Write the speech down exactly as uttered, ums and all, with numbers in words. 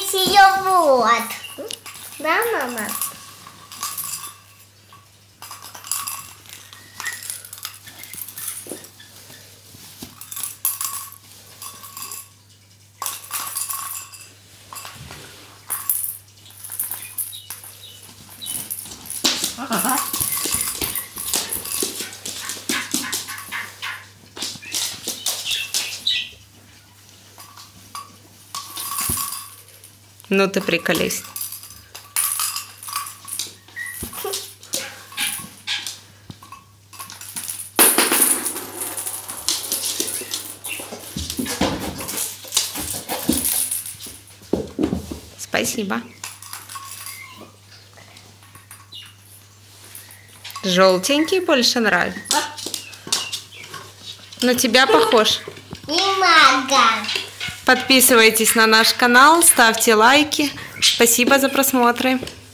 есть ее вот. Да, мама? Ага. Ну ты приколись. Спасибо. Желтенький больше нравится. На тебя похож. Немного. Подписывайтесь на наш канал, ставьте лайки. Спасибо за просмотры.